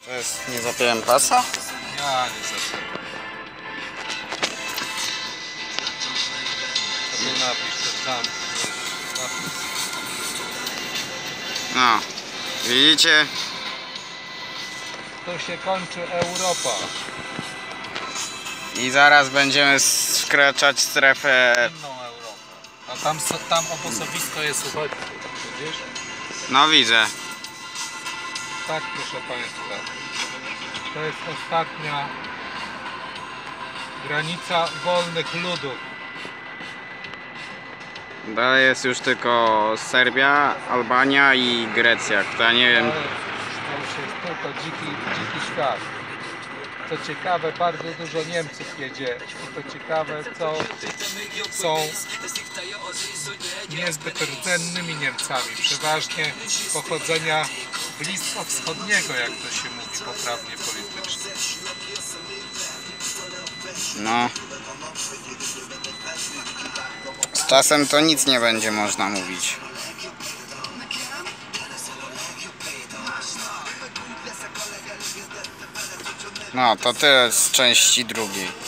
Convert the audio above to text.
To jest, nie zapiąłem pasa? Ja nie zapiąłem. Sobie napisz to sam. No, widzicie? Tu się kończy Europa. I zaraz będziemy wkraczać strefę. Inną Europę. A tam obozowisko jest uchodźców. Widzisz? No widzę. Tak, proszę Państwa. To jest ostatnia granica wolnych ludów. Dalej jest już tylko Serbia, Albania i Grecja, która nie wiem. To już jest tylko dziki świat. Co ciekawe, bardzo dużo Niemców jedzie. I to ciekawe, co są niezbyt rdzennymi Niemcami. Przeważnie pochodzenia bliskowschodniego, jak to się mówi poprawnie politycznie. No. Z czasem to nic nie będzie można mówić. No, to tyle z części drugiej.